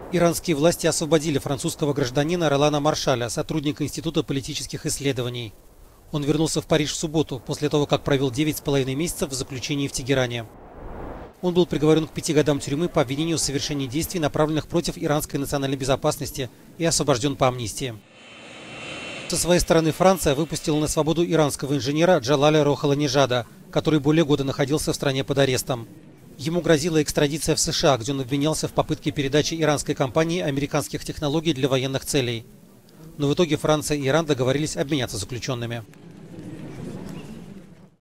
Иранские власти освободили французского гражданина Ролана Маршаля, сотрудника Института политических исследований. Он вернулся в Париж в субботу, после того, как провел 9,5 месяцев в заключении в Тегеране. Он был приговорен к 5 годам тюрьмы по обвинению в совершении действий, направленных против иранской национальной безопасности, и освобожден по амнистии. Со своей стороны Франция выпустила на свободу иранского инженера Джалаля Рохаланижада, который более года находился в стране под арестом. Ему грозила экстрадиция в США, где он обвинялся в попытке передачи иранской компании американских технологий для военных целей. Но в итоге Франция и Иран договорились обменяться заключенными.